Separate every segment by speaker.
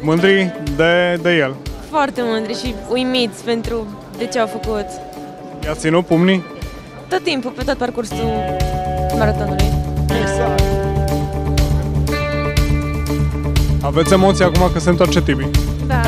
Speaker 1: Mândri de el.
Speaker 2: Foarte mândri și uimiți pentru de ce au făcut.
Speaker 1: I-a ținut pumnii?
Speaker 2: Tot timpul, pe tot parcursul maratonului.
Speaker 1: Exact. Aveți emoții acum că se întoarce Tibi?
Speaker 2: Da.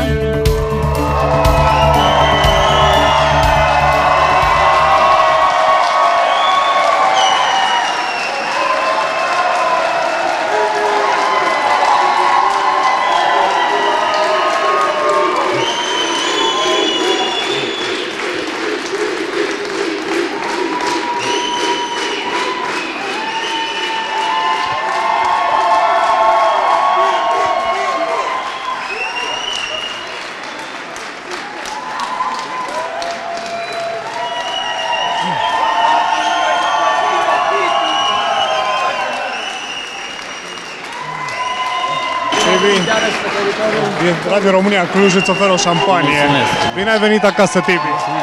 Speaker 1: Din Radio România Cluj îți oferă o șampanie.
Speaker 3: Mulțumesc.
Speaker 1: Bine ai venit acasă, Tibi.
Speaker 3: Mulțumesc.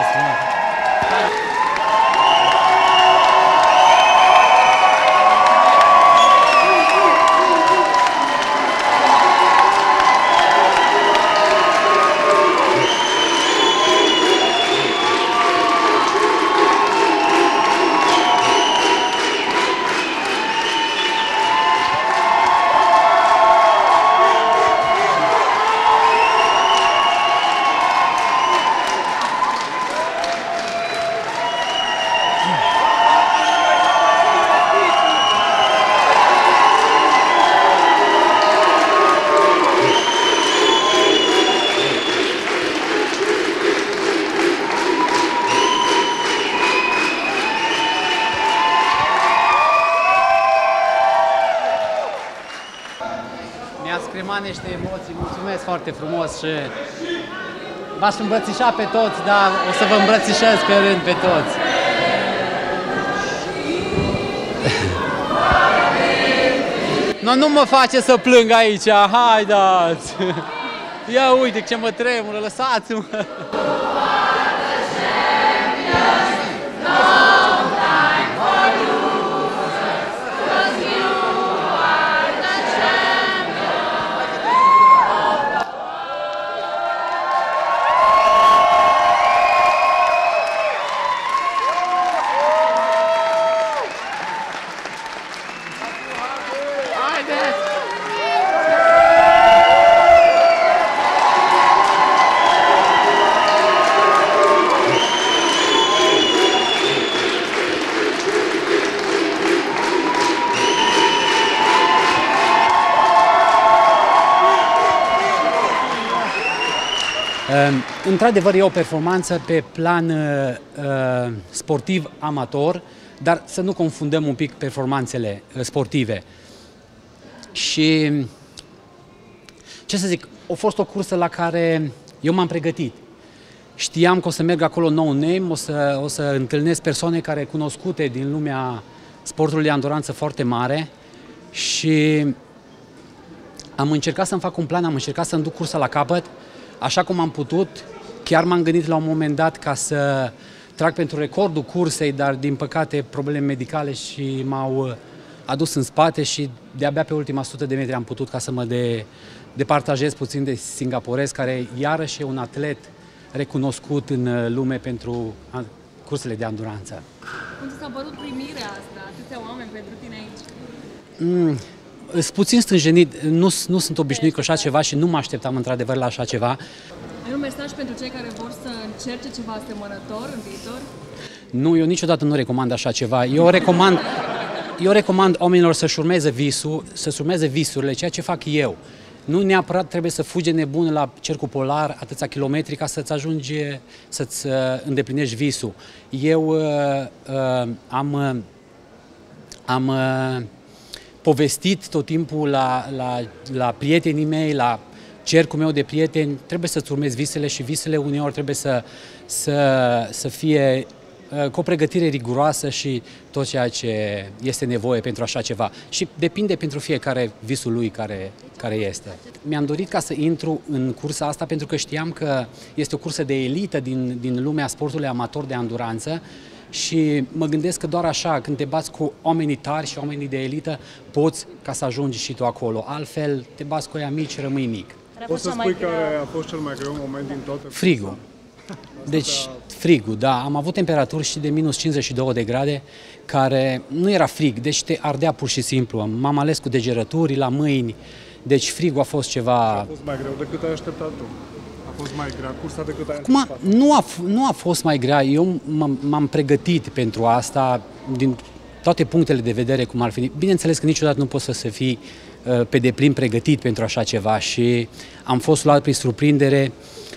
Speaker 3: Mi-ați cremat niște emoții, mulțumesc foarte frumos și v-aș îmbrățișa pe toți, dar o să vă îmbrățișez pe rând pe toți. Nu mă face să plâng aici, haideți! Ia uite ce mă tremură, lăsați-mă! Într-adevăr, e o performanță pe plan sportiv amator, dar să nu confundăm un pic performanțele sportive. Și, ce să zic, a fost o cursă la care eu m-am pregătit. Știam că o să merg acolo no name, o să întâlnesc persoane care cunoscute din lumea sportului de anduranță foarte mare și am încercat să-mi fac un plan, am încercat să-mi duc cursa la capăt, așa cum am putut. Chiar m-am gândit la un moment dat ca să trag pentru recordul cursei, dar din păcate probleme medicale și m-au adus în spate și de-abia pe ultima 100 de metri am putut ca să mă departajez puțin de singaporez, care iarăși e un atlet recunoscut în lume pentru cursele de anduranță.
Speaker 4: Cum ți s-a părut primirea asta? Atâția oameni pentru tine aici?
Speaker 3: Sunt puțin stânjenit, nu sunt obișnuit cu așa ceva și nu mă așteptam într-adevăr la așa ceva.
Speaker 4: Ai un mesaj pentru cei care vor să încerce ceva asemănător în viitor?
Speaker 3: Nu, eu niciodată nu recomand așa ceva. Eu recomand oamenilor să-și urmeze visul, să-și urmeze visurile, ceea ce fac eu. Nu neapărat trebuie să fugi nebun la cercul polar atâția kilometri ca să-ți ajungi, să-ți îndeplinești visul. Eu am povestit tot timpul la prietenii mei, la cercul meu de prieteni, trebuie să-ți urmezi visele și visele uneori trebuie să fie cu o pregătire riguroasă și tot ceea ce este nevoie pentru așa ceva. Și depinde pentru fiecare visul lui care este. Mi-am dorit ca să intru în cursa asta pentru că știam că este o cursă de elită din lumea sportului amator de anduranță și mă gândesc că doar așa, când te bați cu oamenii tari și oamenii de elită, poți ca să ajungi și tu acolo. Altfel, te bați cu ăia mici, rămâi mic.
Speaker 1: Poți să spui care a fost cel mai greu moment din toate?
Speaker 3: Frigul. Deci, frigul, da. Am avut temperaturi și de minus 52 de grade, care nu era frig, deci te ardea pur și simplu. M-am ales cu degerături la mâini, deci frigul a fost ceva...
Speaker 1: A fost mai greu decât ai așteptat tu. A fost mai grea cursa decât ai
Speaker 3: Acum,
Speaker 1: anticipat.
Speaker 3: nu a fost mai grea. Eu m-am pregătit pentru asta din toate punctele de vedere cum ar fi. Bineînțeles că niciodată nu poți să fii pe deplin pregătit pentru așa ceva și am fost luat prin surprindere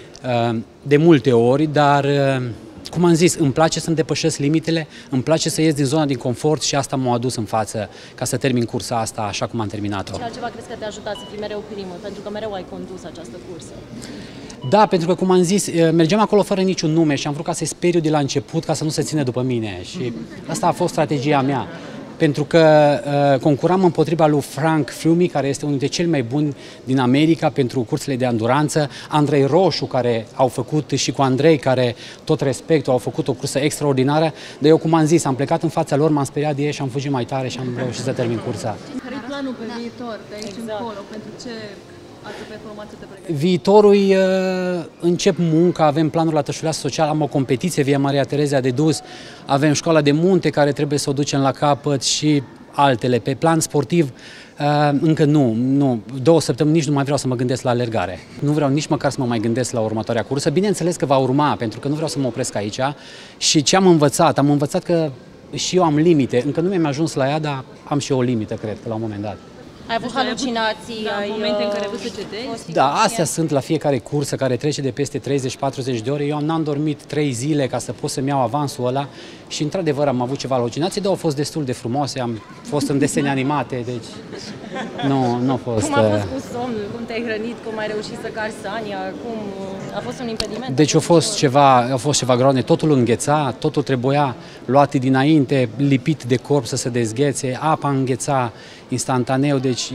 Speaker 3: de multe ori, dar cum am zis, îmi place să-mi depășesc limitele, îmi place să ies din zona din confort și asta m-a adus în față ca să termin cursa asta așa cum am terminat-o.
Speaker 5: Și altceva crezi că te-a ajutat să fii mereu primul, pentru că mereu ai condus această cursă?
Speaker 3: Da, pentru că, cum am zis, mergeam acolo fără niciun nume și am vrut ca să-i speriu de la început ca să nu se ține după mine și asta a fost strategia mea. Pentru că concuram împotriva lui Frank Flummi, care este unul dintre cei mai buni din America pentru cursele de anduranță, Andrei Roșu, care au făcut, și cu Andrei, care, tot respectul, au făcut o cursă extraordinară, dar eu, cum am zis, am plecat în fața lor, m-am speriat de ei și am fugit mai tare și am reușit să termin cursa.
Speaker 4: Care e planul pe viitor, de aici încolo? Pentru ce altă performanță te pregătești?
Speaker 3: Viitorul, încep munca, avem planul la Tășuleasă Social, am o competiție via Maria Terezia de dus, avem școala de munte care trebuie să o ducem la capăt și altele. Pe plan sportiv, încă nu. 2 săptămâni nici nu mai vreau să mă gândesc la alergare. Nu vreau nici măcar să mă mai gândesc la următoarea cursă. Bineînțeles că va urma, pentru că nu vreau să mă opresc aici. Și ce am învățat? Am învățat că și eu am limite. Încă nu mi-am ajuns la ea, dar am și eu o limită, cred că la un moment dat.
Speaker 5: Ai avut halucinații,
Speaker 4: Da,
Speaker 5: ai
Speaker 4: momente în care vrei să cedezi?
Speaker 3: Da, astea sunt la fiecare cursă care trece de peste 30-40 de ore. Eu n-am dormit 3 zile ca să pot să-mi iau avansul ăla și într-adevăr am avut ceva halucinații, dar au fost destul de frumoase, am fost în desene animate, deci nu a fost...
Speaker 5: Cum a fost cu somnul? Cum te-ai hrănit? Cum ai reușit să cari sania? Cum a fost un impediment?
Speaker 3: Deci a fost ceva groaznic, totul îngheța, totul trebuia luat dinainte, lipit de corp să se dezghețe, apa îngheța instantaneu, deci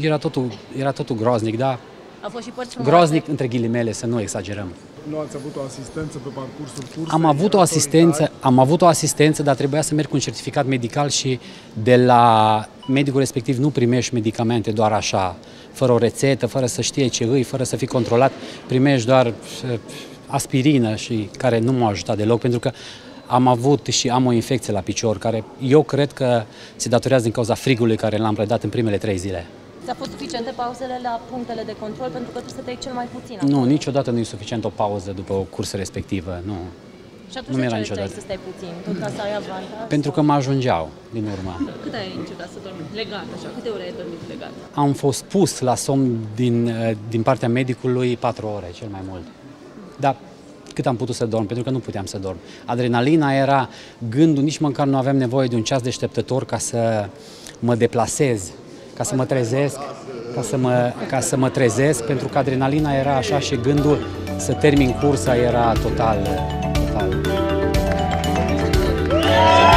Speaker 3: era totul groaznic, da?
Speaker 5: A fost și părți frumoase.
Speaker 3: Groaznic între ghilimele, să nu exagerăm.
Speaker 1: Nu ați avut o asistență pe parcursul cursei?
Speaker 3: Am avut o asistență, dar trebuia să merg cu un certificat medical și de la medicul respectiv nu primești medicamente doar așa, fără o rețetă, fără să știe ce îi, fără să fii controlat, primești doar aspirină și care nu m-a ajutat deloc, pentru că am avut și am o infecție la picior, care eu cred că se datorează din cauza frigului care l-am predat în primele 3 zile.
Speaker 5: Ți-a fost suficiente pauzele la punctele de control pentru că tu să te iei cel mai puțin?
Speaker 3: Nu, niciodată nu e suficient o pauză după o cursă respectivă, nu.
Speaker 5: Și atunci
Speaker 3: Nu mi-era
Speaker 5: de ce
Speaker 3: niciodată.
Speaker 5: să stai puțin? Tot ca să ai avantaj?
Speaker 3: Pentru că mă ajungeau din urmă.
Speaker 4: Cât ai încercat să dormi legat așa? Câte ore ai dormit legat?
Speaker 3: Am fost pus la somn din partea medicului 4 ore, cel mai mult. Dar cât am putut să dorm, pentru că nu puteam să dorm. Adrenalina era gândul, nici măcar nu aveam nevoie de un ceas deșteptător ca să mă deplasez, ca să mă trezesc, ca să mă trezesc, pentru că adrenalina era așa și gândul să termin cursa era total.